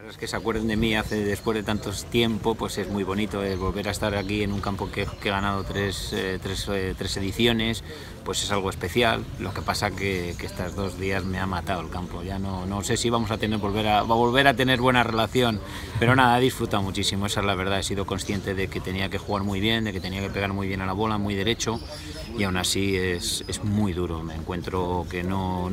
Es que se acuerden de mí después de tanto tiempo, pues es muy bonito volver a estar aquí en un campo que he ganado tres ediciones, pues es algo especial. Lo que pasa que estos 2 días me ha matado el campo. Ya no sé si vamos a volver a tener buena relación, pero nada, he disfrutado muchísimo, esa es la verdad. He sido consciente de que tenía que jugar muy bien, de que tenía que pegar muy bien a la bola, muy derecho, y aún así es muy duro. Me encuentro que no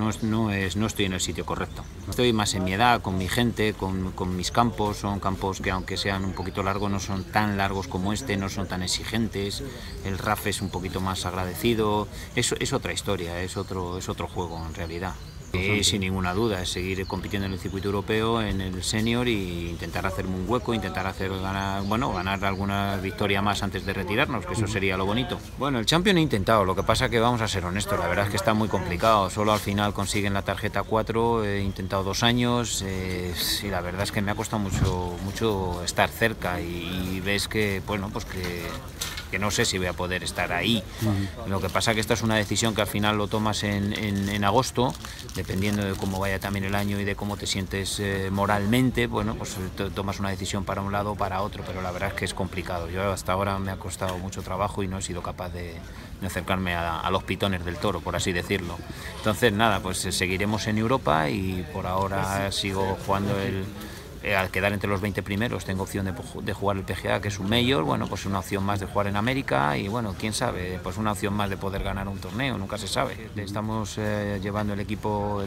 estoy en el sitio correcto. Estoy más en mi edad, con mi gente, con mis campos. Son campos que, aunque sean un poquito largos, no son tan largos como este, no son tan exigentes. El RAF es un poquito más agradecido. Es otra historia, es otro juego en realidad. Y sin ninguna duda, es seguir compitiendo en el circuito europeo, en el senior, e intentar hacerme un hueco, intentar ganar alguna victoria más antes de retirarnos, que eso sería lo bonito. Bueno, el Champion he intentado, lo que pasa que vamos a ser honestos, la verdad es que está muy complicado, solo al final consiguen la tarjeta 4, he intentado 2 años, y la verdad es que me ha costado mucho estar cerca, y ves que, bueno, pues que no sé si voy a poder estar ahí. Lo que pasa que esta es una decisión que al final lo tomas en agosto, dependiendo de cómo vaya también el año y de cómo te sientes moralmente. Bueno, pues tomas una decisión para un lado o para otro, pero la verdad es que es complicado. Yo hasta ahora me ha costado mucho trabajo y no he sido capaz de acercarme a los pitones del toro, por así decirlo. Entonces nada, pues seguiremos en Europa, y por ahora sigo jugando al quedar entre los 20 primeros tengo opción de jugar el PGA, que es un Major. Bueno, pues una opción más de jugar en América, y bueno, quién sabe, pues una opción más de poder ganar un torneo, nunca se sabe. Estamos llevando el equipo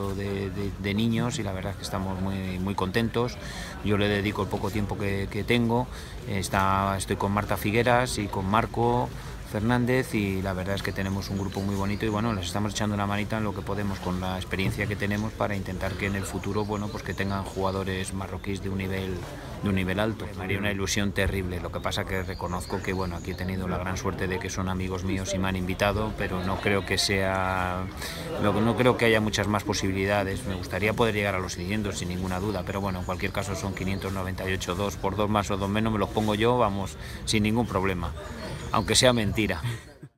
de niños, y la verdad es que estamos muy contentos. Yo le dedico el poco tiempo que tengo. Estoy con Marta Figueras y con Marco Fernández, y la verdad es que tenemos un grupo muy bonito, y bueno, les estamos echando una manita en lo que podemos con la experiencia que tenemos, para intentar que en el futuro, bueno, pues que tengan jugadores marroquíes de un nivel alto. Me haría una ilusión terrible. Lo que pasa que reconozco que, bueno, aquí he tenido la gran suerte de que son amigos míos y me han invitado, pero no creo que haya muchas más posibilidades. Me gustaría poder llegar a los siguientes sin ninguna duda, pero bueno, en cualquier caso son 598, 2 por 2 más o 2 menos, me los pongo yo, vamos, sin ningún problema, aunque sea mentira.